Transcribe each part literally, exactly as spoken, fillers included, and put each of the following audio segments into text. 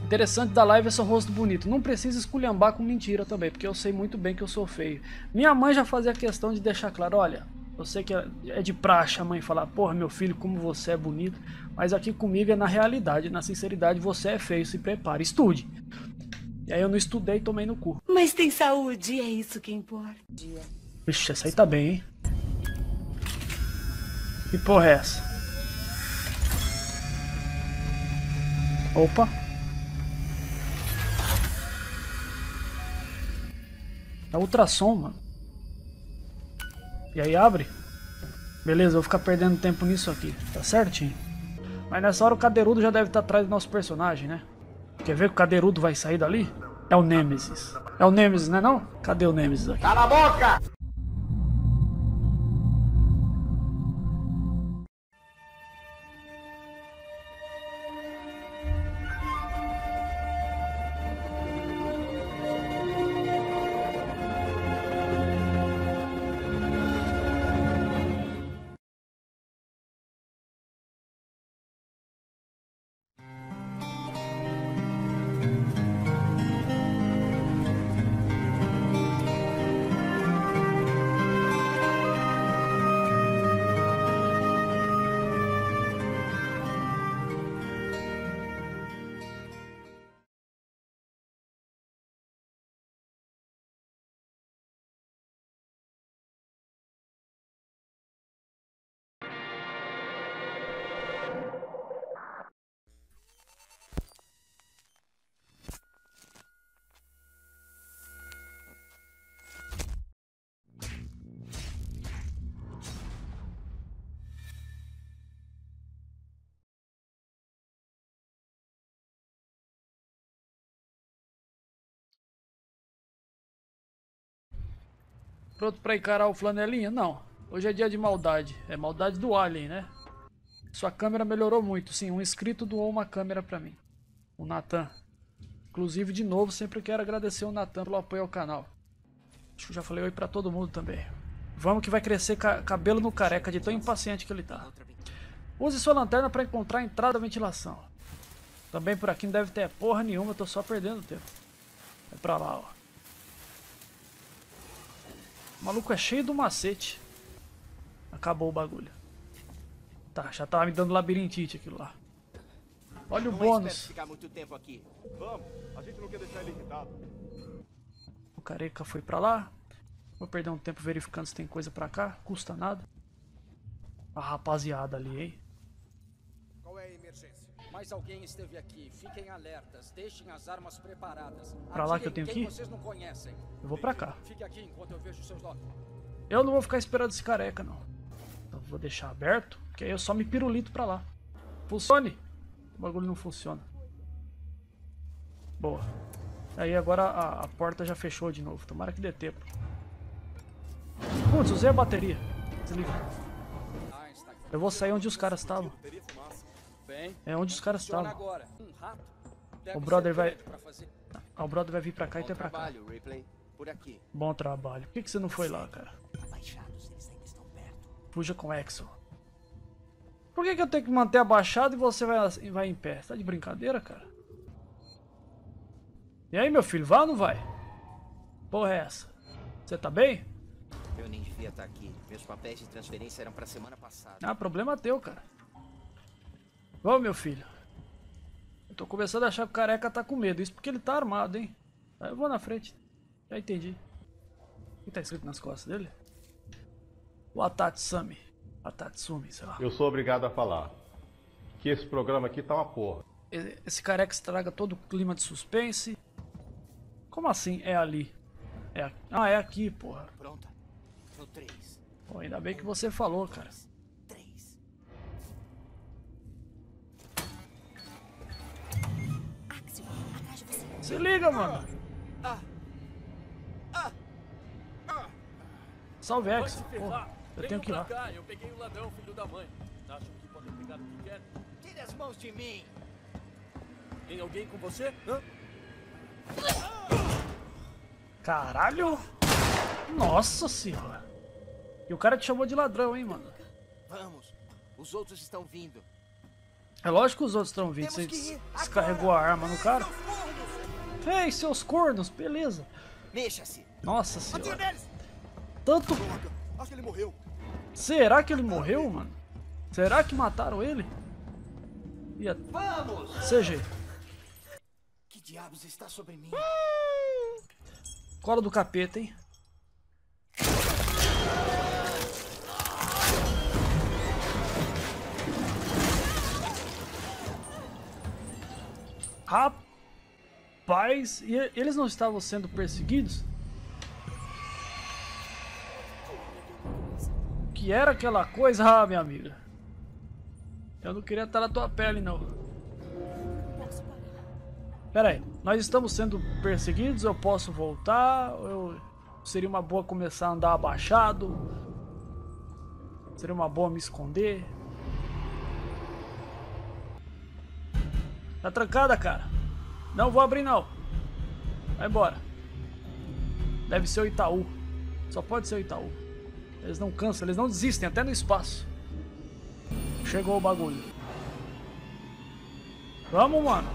Interessante da live é seu rosto bonito. Não precisa esculhambar com mentira também, porque eu sei muito bem que eu sou feio. Minha mãe já fazia questão de deixar claro, olha, eu sei que é de praxe a mãe falar, porra, meu filho, como você é bonito, mas aqui comigo é na realidade, na sinceridade, você é feio, se prepare, estude. E aí eu não estudei e tomei no cu. Mas tem saúde, é isso que importa. Vixe, essa aí tá bem, hein? Que porra é essa? Opa! É ultrassom, mano. E aí abre? Beleza, eu vou ficar perdendo tempo nisso aqui. Tá certinho. Mas nessa hora o Cadeirudo já deve estar atrás do nosso personagem, né? Quer ver que o Cadeirudo vai sair dali? É o Nemesis. É o Nemesis, não é não? Cadê o Nemesis aqui? Cala a boca! Pronto pra encarar o flanelinha? Não. Hoje é dia de maldade. É maldade do Alien, né? Sua câmera melhorou muito. Sim, um inscrito doou uma câmera pra mim. O Nathan. Inclusive, de novo, sempre quero agradecer o Nathan pelo apoio ao canal. Acho que eu já falei oi pra todo mundo também. Vamos que vai crescer ca cabelo no careca de tão impaciente que ele tá. Use sua lanterna pra encontrar a entrada da ventilação. Também por aqui não deve ter porra nenhuma, eu tô só perdendo tempo. Vai pra lá, ó. O maluco é cheio do macete. Acabou o bagulho. Tá, já tava me dando labirintite aquilo lá. Olha o não bônus. É ficar muito tempo aqui. Vamos, a gente não quer deixar ele irritado. O careca foi pra lá. Vou perder um tempo verificando se tem coisa pra cá. Custa nada. A rapaziada ali, hein? Qual é a emergência? Mais alguém esteve aqui. Fiquem alertas. Deixem as armas preparadas. Pra lá que eu tenho que ir? Vocês não conhecem. Eu vou pra cá. Fique aqui enquanto eu vejo seus dados. Eu não vou ficar esperando esse careca, não. Então vou deixar aberto, que aí eu só me pirulito pra lá. Funcione! O bagulho não funciona. Boa. Aí agora a, a porta já fechou de novo. Tomara que dê tempo. Putz, usei a bateria. Desliga. Eu vou sair onde os caras estavam. É onde os caras estavam. O brother vai... Ah, o brother vai vir pra cá e até pra cá. Bom trabalho. Por que, que você não foi lá, cara? Fuja com Exo. Por que, que eu tenho que manter abaixado e você vai, vai em pé? Você tá de brincadeira, cara? E aí, meu filho, vai ou não vai? Porra é essa? Você tá bem? Eu nem devia estar aqui. Meus papéis de transferência eram pra semana passada. Ah, problema teu, cara. Vamos, meu filho. Eu tô começando a achar que o careca tá com medo. Isso porque ele tá armado, hein? Aí eu vou na frente. Já entendi. O que tá escrito nas costas dele? O Atatsumi. Atatsumi, sei lá. Eu sou obrigado a falar que esse programa aqui tá uma porra. Esse careca estraga todo o clima de suspense. Como assim? É ali. É aqui. Ah, é aqui, porra. Pronta. No três. Pô, ainda bem que você falou, cara. três. Se liga, mano. Salve, Exo. Porra, eu tenho que ir lá. Cá, eu peguei o ladrão, filho da mãe. Acham que podem pegar o que querem? Tire as mãos de mim. Tem alguém com você? Hã? Caralho. Nossa senhora. E o cara te chamou de ladrão, hein, mano. Vamos. Os outros estão vindo. É lógico que os outros estão vindo. Você descarregou a arma no cara. Ei, seus cornos, beleza. Mexa-se. Nossa senhora. Tanto... Acho que ele morreu. Será que ele morreu, mano? Será que mataram ele? Ia... Vamos! C G. Que diabos está sobre mim? Cola do capeta, hein? Rapaz, e eles não estavam sendo perseguidos? Que era aquela coisa? Ah, minha amiga. Eu não queria estar na tua pele, não. Pera aí, nós estamos sendo perseguidos? Eu posso voltar? Eu... Seria uma boa começar a andar abaixado? Seria uma boa me esconder? Tá trancada, cara. Não vou abrir, não. Vai embora. Deve ser o Itaú. Só pode ser o Itaú. Eles não cansam, eles não desistem, até no espaço. Chegou o bagulho. Vamos, mano.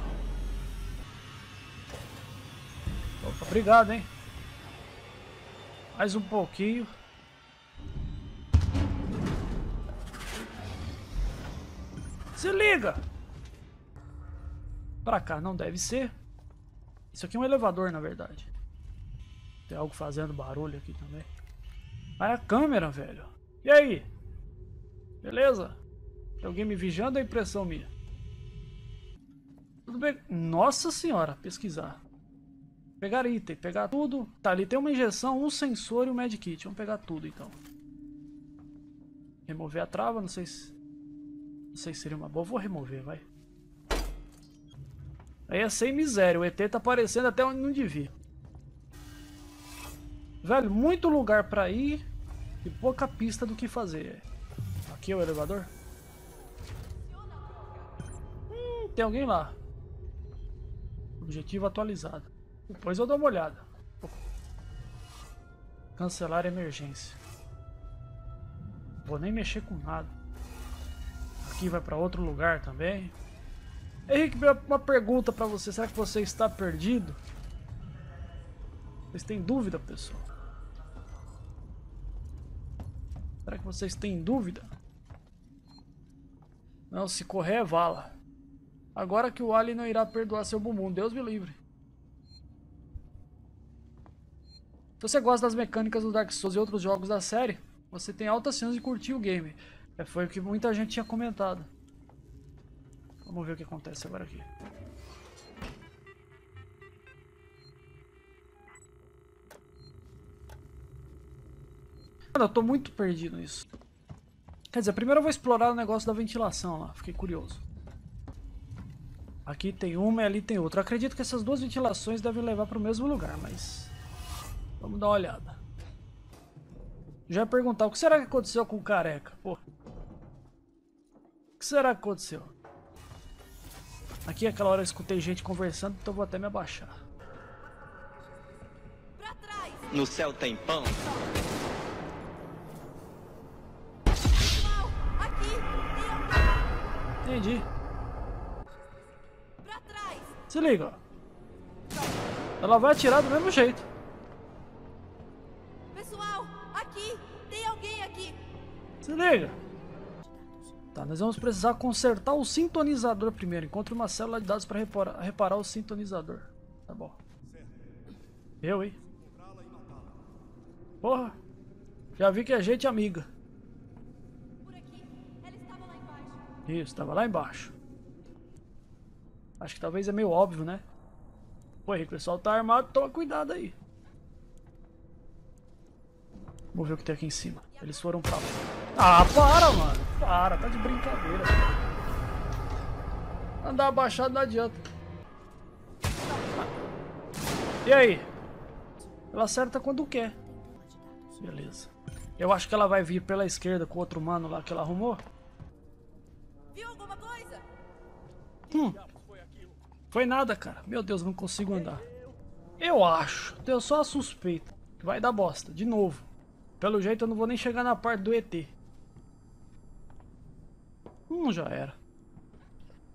Opa, obrigado, hein. Mais um pouquinho. Se liga. Pra cá não deve ser. Isso aqui é um elevador, na verdade. Tem algo fazendo barulho aqui também. Ah, é a câmera, velho. E aí? Beleza? Tem alguém me vigiando, é impressão minha. Tudo bem? Nossa senhora, pesquisar. Pegar item, pegar tudo. Tá, ali tem uma injeção, um sensor e um medkit. Vamos pegar tudo, então. Remover a trava, não sei se... Não sei se seria uma boa. Vou remover, vai. Aí é sem miséria. O E T tá aparecendo até onde não devia. Velho, muito lugar pra ir e pouca pista do que fazer. Aqui é o elevador. Hum, tem alguém lá. Objetivo atualizado. Depois eu dou uma olhada. Cancelar emergência. Vou nem mexer com nada. Aqui vai pra outro lugar também. Henrique, uma pergunta pra você. Será que você está perdido? Vocês têm dúvida, pessoal? Será que vocês têm dúvida? Não, se correr é vala. Agora que o Alien não irá perdoar seu bumbum. Deus me livre. Se você gosta das mecânicas do Dark Souls e outros jogos da série, você tem altas chances de curtir o game. É, foi o que muita gente tinha comentado. Vamos ver o que acontece agora aqui. Mano, eu tô muito perdido nisso. Quer dizer, primeiro eu vou explorar o negócio da ventilação lá. Fiquei curioso. Aqui tem uma e ali tem outra. Eu acredito que essas duas ventilações devem levar para o mesmo lugar, mas... Vamos dar uma olhada. Já ia perguntar, o que será que aconteceu com o careca? Pô. O que será que aconteceu? Aqui aquela hora eu escutei gente conversando, então eu vou até me abaixar. No céu tem pão. Entendi. Se liga, ó. Ela vai atirar do mesmo jeito. Pessoal, aqui! Tem alguém aqui! Se liga. Tá, nós vamos precisar consertar o sintonizador primeiro. Encontre uma célula de dados para reparar, reparar o sintonizador. Tá bom. Eu, hein? Porra. Já vi que é gente amiga. Por aqui. Ela estava lá embaixo. Isso, estava lá embaixo. Acho que talvez é meio óbvio, né? Pô, Henrique, o pessoal tá armado, toma cuidado aí. Vamos ver o que tem aqui em cima. Eles foram pra lá. Ah, para, mano. Para, tá de brincadeira. Andar abaixado não adianta. E aí? Ela acerta quando quer. Beleza. Eu acho que ela vai vir pela esquerda com o outro mano lá que ela arrumou. Viu alguma coisa? Hum. Foi nada, cara. Meu Deus, não consigo andar. Eu acho. Tenho só a suspeita. Que vai dar bosta. De novo. Pelo jeito eu não vou nem chegar na parte do E T. Hum, já era.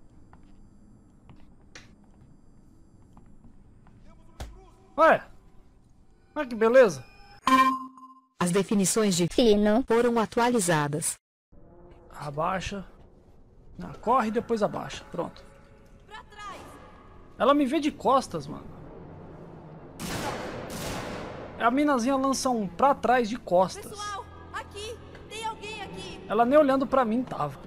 Ué. Olha que beleza. As definições de fino foram atualizadas. Abaixa. Ah, corre e depois abaixa. Pronto. Pra trás! Ela me vê de costas, mano. A minazinha lança um pra trás de costas. Pessoal, aqui! Tem alguém aqui! Ela nem olhando pra mim tava.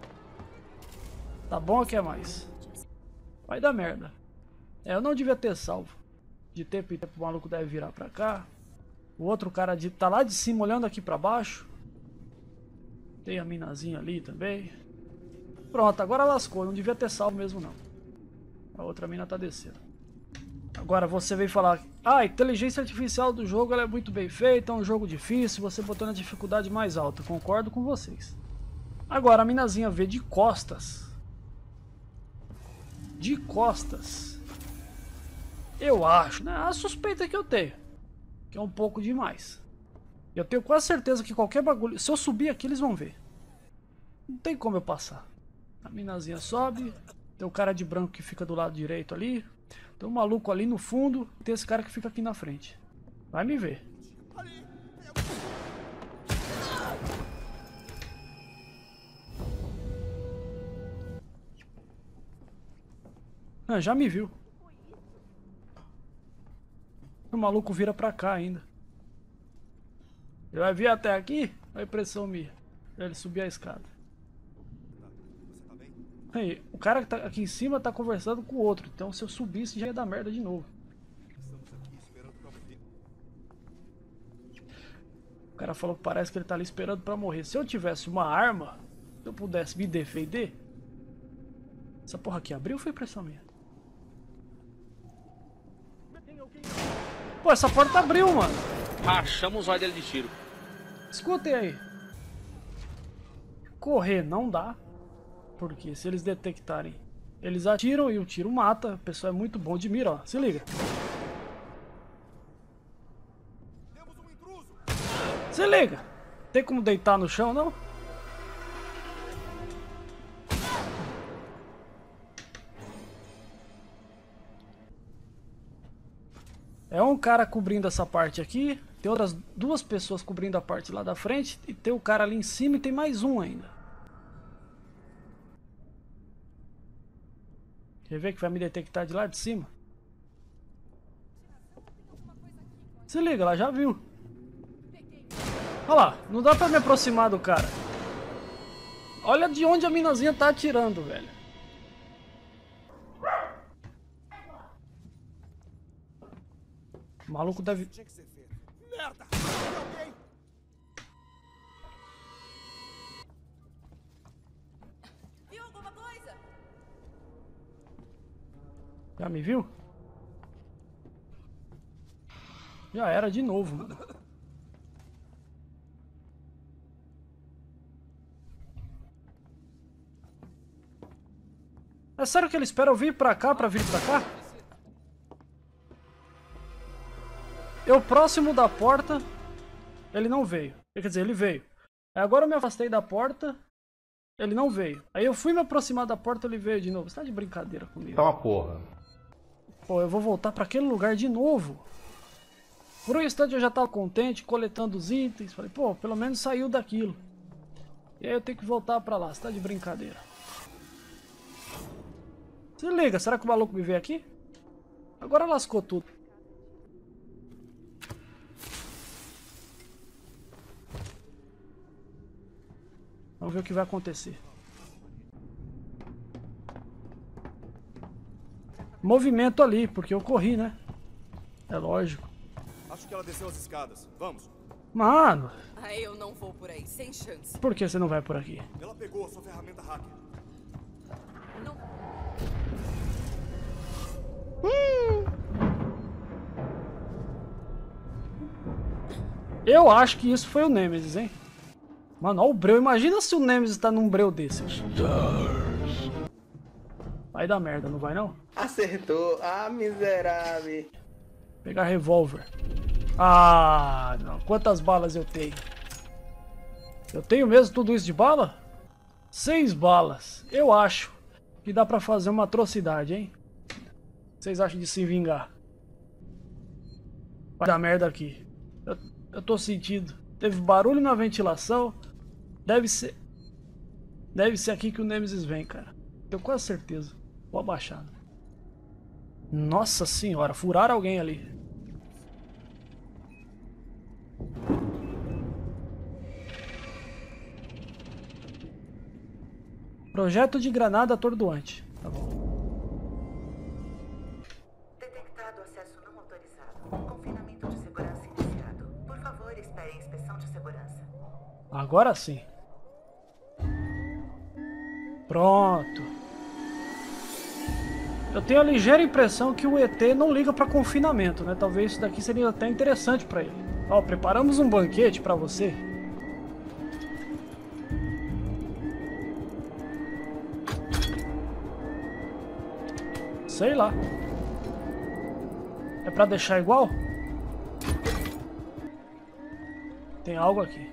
Tá bom ou quer mais? Vai dar merda. É, eu não devia ter salvo. De tempo em tempo o maluco deve virar pra cá. O outro cara de, tá lá de cima olhando aqui pra baixo. Tem a minazinha ali também. Pronto, agora lascou. Não devia ter salvo mesmo não. A outra mina tá descendo. Agora você vem falar: ah, a inteligência artificial do jogo ela é muito bem feita, é um jogo difícil, você botou na dificuldade mais alta. Concordo com vocês. Agora a minazinha vê de costas. De costas. Eu acho, né? A suspeita que eu tenho. Que é um pouco demais. Eu tenho quase certeza que qualquer bagulho... Se eu subir aqui, eles vão ver. Não tem como eu passar. A minazinha sobe. Tem o cara de branco que fica do lado direito ali. Tem um maluco ali no fundo. E tem esse cara que fica aqui na frente. Vai me ver. Ah, já me viu. O maluco vira pra cá ainda. Ele vai vir até aqui? A impressão minha. Ele subir a escada. Aí, o cara que tá aqui em cima tá conversando com o outro. Então se eu subisse já ia dar merda de novo. O cara falou que parece que ele tá ali esperando pra morrer. Se eu tivesse uma arma, se eu pudesse me defender. Essa porra aqui abriu ou foi impressão minha? Pô, essa porta abriu, mano. Rachamos os olhos dele de tiro. Escutem aí. Correr não dá. Porque se eles detectarem, eles atiram e o tiro mata. O pessoal é muito bom de mira, ó. Se liga. Se liga. Tem como deitar no chão, não? É um cara cobrindo essa parte aqui. Tem outras duas pessoas cobrindo a parte lá da frente. E tem o cara ali em cima e tem mais um ainda. Quer ver que vai me detectar de lá de cima? Se liga, ela já viu. Olha lá, não dá pra me aproximar do cara. Olha de onde a minazinha tá atirando, velho. O maluco deve... Merda! Alguém! Viu alguma coisa? Já me viu? Já era de novo, mano. É sério que ele espera eu vir pra cá pra vir pra cá? Eu próximo da porta, ele não veio. Quer dizer, ele veio. Aí agora eu me afastei da porta, ele não veio. Aí eu fui me aproximar da porta, ele veio de novo. Você tá de brincadeira comigo? Tá uma porra. Pô, eu vou voltar pra aquele lugar de novo. Por um instante eu já tava contente, coletando os itens. Falei, pô, pelo menos saiu daquilo. E aí eu tenho que voltar pra lá. Você tá de brincadeira? Se liga, será que o maluco me vê aqui? Agora lascou tudo. Vamos ver o que vai acontecer. Movimento ali, porque eu corri, né? É lógico. Acho que ela desceu as escadas. Vamos. Mano. Ah, eu não vou por aí, sem chance. Por que você não vai por aqui? Ela pegou a sua ferramenta hacker. Não. Hum. Eu acho que isso foi o Nemesis, hein? Mano, olha o breu. Imagina se o Nemesis tá num breu desse. Vai dar merda, não vai não? Acertou. Ah, miserável. Pegar revólver. Ah, não. Quantas balas eu tenho? Eu tenho mesmo tudo isso de bala? Seis balas. Eu acho que dá pra fazer uma atrocidade, hein? Vocês acham de se vingar? Vai dar merda aqui. Eu, eu tô sentindo. Teve barulho na ventilação. Deve ser... Deve ser aqui que o Nemesis vem, cara. Tenho quase certeza. Vou abaixar. Nossa senhora, furaram alguém ali. Projeto de granada atordoante. Tá bom. Detectado acesso não autorizado. Confinamento de segurança iniciado. Por favor, espere a inspeção de segurança. Agora sim. Pronto. Eu tenho a ligeira impressão que o E T não liga para confinamento, né? Talvez isso daqui seria até interessante para ele. Ó, preparamos um banquete para você. Sei lá. É pra deixar igual? Tem algo aqui.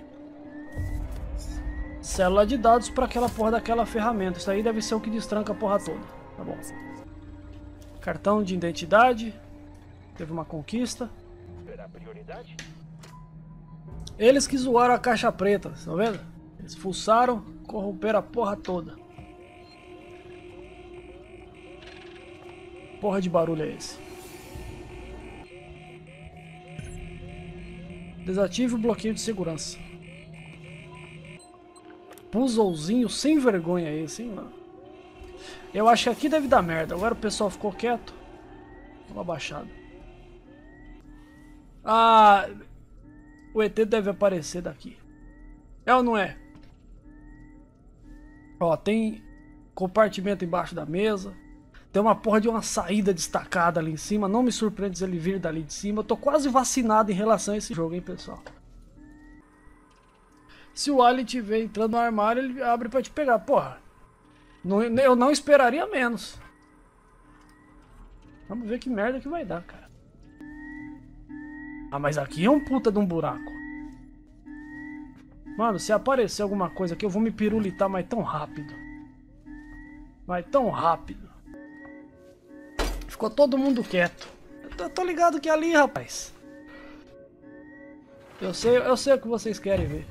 Célula de dados pra aquela porra daquela ferramenta. Isso aí deve ser o que destranca a porra toda. Tá bom. Cartão de identidade. Teve uma conquista. Eles que zoaram a caixa preta, tá vendo? Eles fuçaram, corromperam a porra toda. Porra de barulho é esse? Desative o bloqueio de segurança. Puzzlezinho sem vergonha esse, hein, mano? Eu acho que aqui deve dar merda. Agora o pessoal ficou quieto. Uma baixada. Ah, o E T deve aparecer daqui. É ou não é? Ó, tem compartimento embaixo da mesa. Tem uma porra de uma saída destacada ali em cima. Não me surpreende se ele vir dali de cima. Eu tô quase vacinado em relação a esse jogo, hein, pessoal. Se o Alien estiver entrando no armário, ele abre pra te pegar. Porra, não, eu não esperaria menos. Vamos ver que merda que vai dar, cara. Ah, mas aqui é um puta de um buraco. Mano, se aparecer alguma coisa aqui, eu vou me pirulitar, mas tão rápido. Vai tão rápido. Ficou todo mundo quieto. Eu tô, eu tô ligado que é ali, rapaz. Eu sei, eu sei o que vocês querem ver.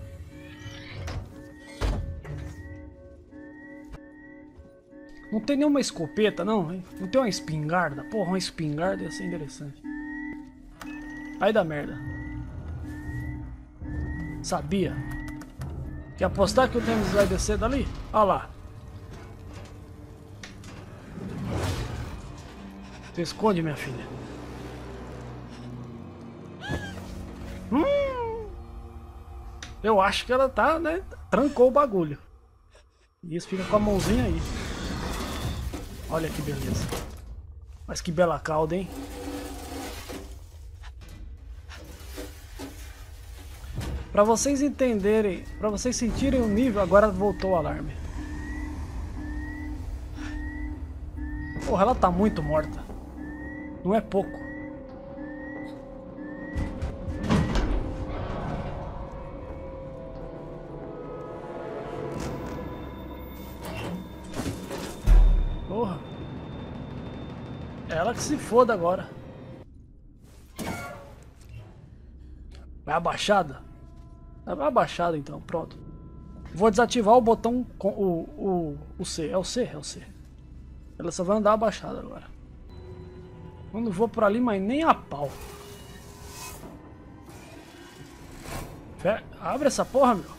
Não tem nenhuma escopeta, não? Hein? Não tem uma espingarda? Porra, uma espingarda ia ser interessante. Vai dar merda. Sabia. Quer apostar que o Nemesis vai descer dali? Olha lá. Se esconde, minha filha. Hum, eu acho que ela tá, né? Trancou o bagulho. E isso fica com a mãozinha aí. Olha que beleza. Mas que bela cauda, hein? Pra vocês entenderem, pra vocês sentirem o nível, agora voltou o alarme. Porra, ela tá muito morta. Não é pouco. Porra. Ela que se foda agora. Vai abaixada? Vai abaixada então, pronto. Vou desativar o botão com o, o, o C. É o C? É o C. Ela só vai andar abaixada agora. Eu não vou por ali, mas nem a pau. Fé, abre essa porra, meu.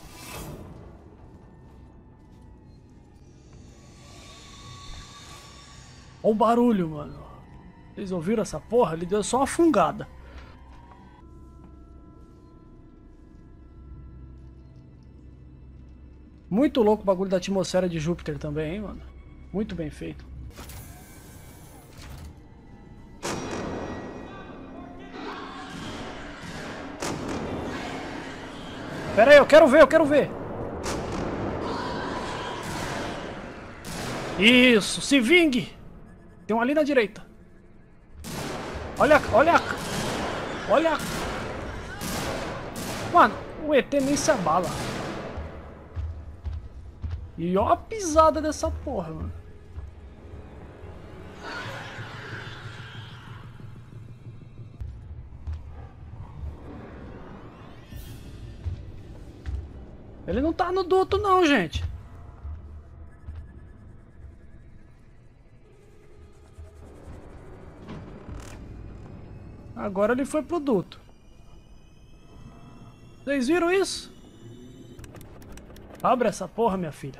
Olha o barulho, mano. Vocês ouviram essa porra? Ele deu só uma fungada. Muito louco o bagulho da atmosfera de Júpiter também, hein, mano. Muito bem feito. Pera aí, eu quero ver, eu quero ver. Isso, se vingue. Tem um ali na direita. Olha, olha, olha. Mano, o E T nem se abala. E ó a pisada dessa porra, mano. Ele não tá no duto não, gente. Agora ele foi pro duto. Vocês viram isso? Abre essa porra, minha filha.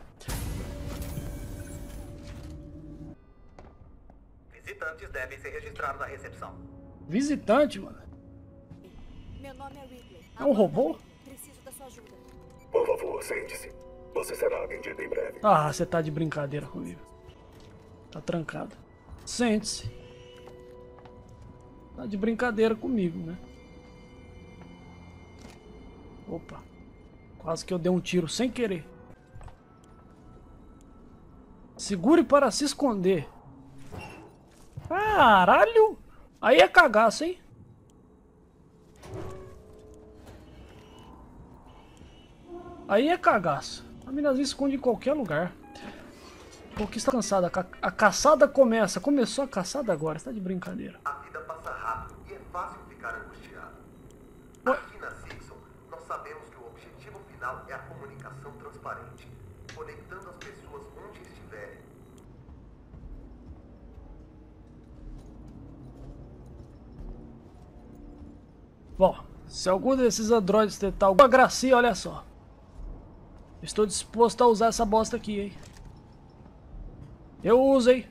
Visitantes devem ser registrados na recepção. Visitante, mano? Meu nome é Ridley. É um robô? Preciso da sua ajuda. Por favor, sente-se. Você será atendido em breve. Ah, você tá de brincadeira comigo. Tá trancado. Sente-se. Tá de brincadeira comigo, né? Opa. Quase que eu dei um tiro sem querer. Segure para se esconder. Caralho! Aí é cagaço, hein? Aí é cagaço. A minazinha esconde em qualquer lugar. Pô, que está cansada. A, ca a caçada começa. Começou a caçada agora. Você tá de brincadeira. A vida passa rápido e é fácil ficar angustiado. Oi. Aqui na Simpson, nós sabemos que o objetivo final é a comunicação transparente, conectando as pessoas onde estiverem. Bom, se algum desses androides tentar alguma gracinha, olha só. Estou disposto a usar essa bosta aqui, hein? Eu uso, hein?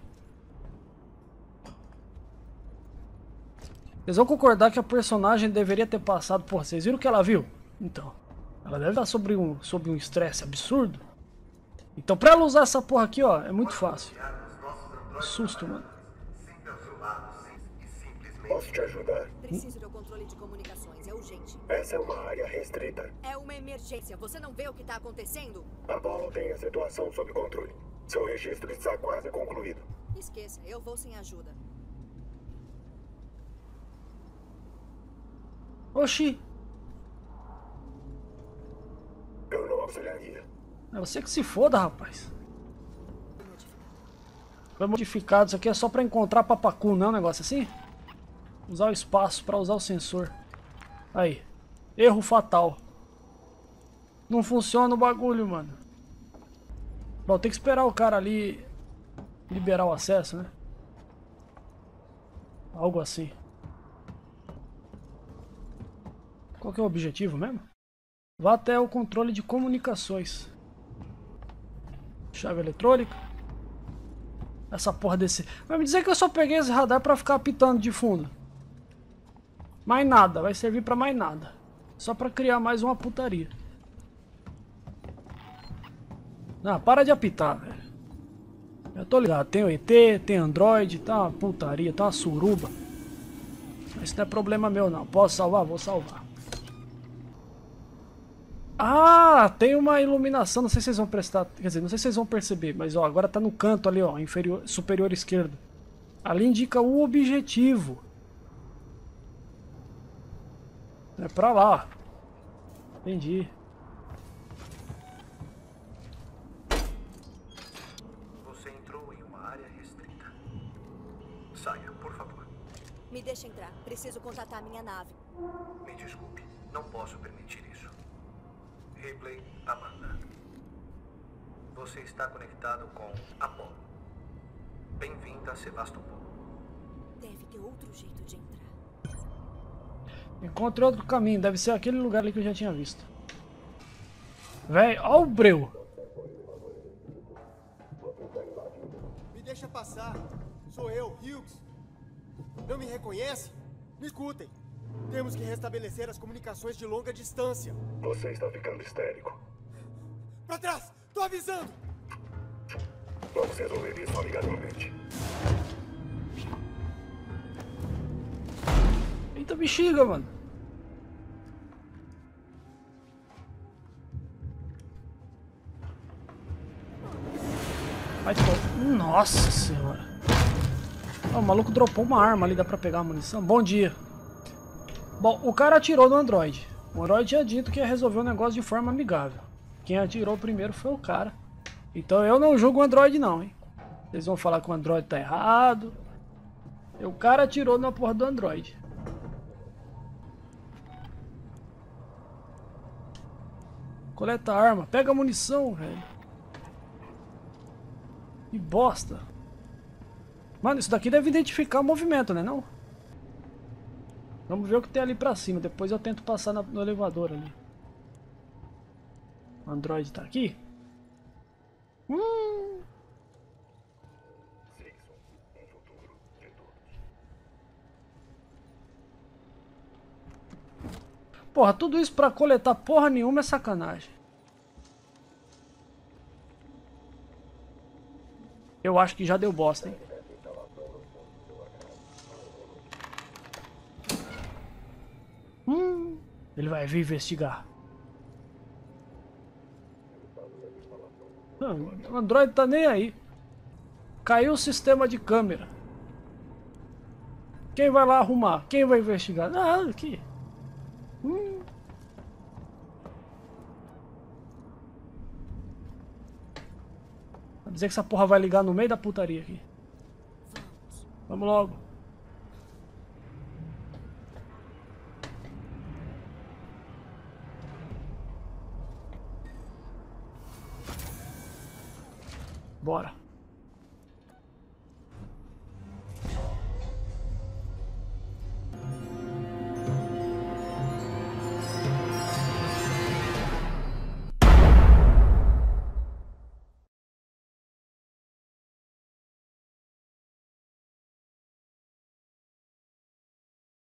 Vocês vão concordar que a personagem deveria ter passado... Pô, vocês viram o que ela viu? Então, ela deve estar sobre um sob um estresse absurdo. Então, pra ela usar essa porra aqui, ó, é muito fácil. Susto, mano. Posso te ajudar? Preciso do controle de comunicações, é urgente. Essa é uma área restrita. É uma emergência, você não vê o que tá acontecendo? Apollo tem a situação sob controle. Seu registro está quase concluído. Esqueça, eu vou sem ajuda. Oxi. Eu não auxiliaria. É você que se foda, rapaz. Foi modificado. Isso aqui é só pra encontrar papacu, não é um negócio assim? Usar o espaço pra usar o sensor. Aí. Erro fatal. Não funciona o bagulho, mano. Bom, tem que esperar o cara ali liberar o acesso, né? Algo assim. Qual que é o objetivo mesmo? Vá até o controle de comunicações. Chave eletrônica. Essa porra desse... Vai me dizer que eu só peguei esse radar pra ficar apitando de fundo. Mais nada, vai servir pra mais nada. Só pra criar mais uma putaria. Não, para de apitar, velho. Eu tô ligado, tem o E T, tem Android, tá uma putaria, tá uma suruba. Isso não é problema meu não. Posso salvar? Vou salvar. Ah, tem uma iluminação, não sei se vocês vão prestar, quer dizer, não sei se vocês vão perceber, mas ó, agora tá no canto ali, ó, inferior, superior esquerdo. Ali indica o objetivo. É pra lá. Entendi. Você entrou em uma área restrita. Saia, por favor. Me deixa entrar. Preciso contatar minha nave. Me desculpe, não posso permitir isso. Ripley, Amanda. Você está conectado com Apollo. Bem-vinda a Sevastopol. Deve ter outro jeito de entrar. Encontrei outro caminho, deve ser aquele lugar ali que eu já tinha visto. Véi, ó o breu. Me deixa passar. Sou eu, Hughes. Não me reconhece? Me escutem. Temos que restabelecer as comunicações de longa distância. Você está ficando histérico. Pra trás! Tô avisando! Vamos resolver isso amigavelmente. Eita bexiga, mano. Vai, pô. Nossa senhora. Oh, o maluco dropou uma arma ali, dá pra pegar a munição. Bom dia. Bom, o cara atirou no Android. O Android tinha dito que ia resolver o negócio de forma amigável. Quem atirou primeiro foi o cara. Então eu não julgo o Android não, hein. Vocês vão falar que o Android tá errado. O cara atirou na porra do Android. Coleta arma. Pega munição, velho. Que bosta. Mano, isso daqui deve identificar movimento, né não? Vamos ver o que tem ali pra cima. Depois eu tento passar na, no elevador ali. O Android tá aqui? Hum. Porra, tudo isso pra coletar porra nenhuma é sacanagem. Eu acho que já deu bosta, hein? Hum, ele vai vir investigar. Não, o Android tá nem aí. Caiu o sistema de câmera. Quem vai lá arrumar? Quem vai investigar? Ah, aqui. Hum. Vai dizer que essa porra vai ligar no meio da putaria aqui. Vamos logo. Bora.